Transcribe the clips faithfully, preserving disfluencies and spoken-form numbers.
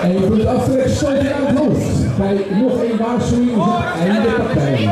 En je kunt aftrekken, stoot je aan het hoofd. Bij nog één waarschuwing is het einde partij.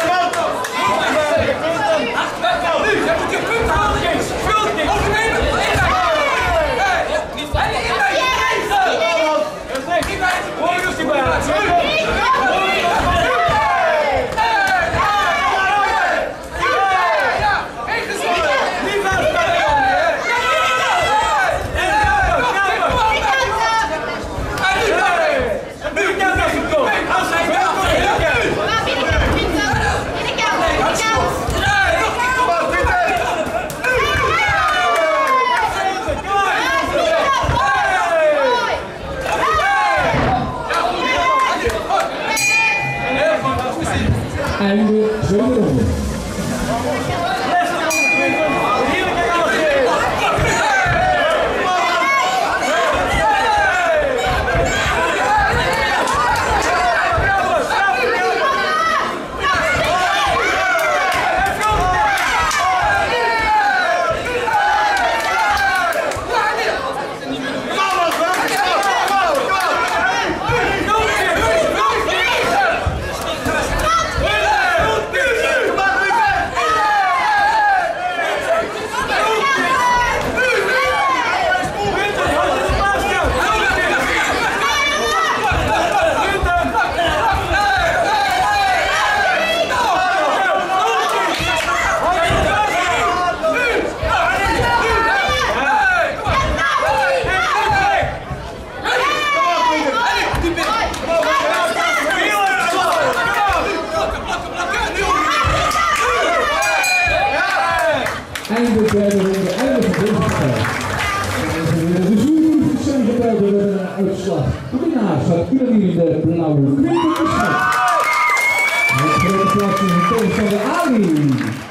Einde tweede ronde. Einde derde ronde, einde van deze partij. De jury zijn getrouwd met een uitslag. De winnaar staat hier in de blauwe Quinten. Het grote plaats is een tegenstander Ali.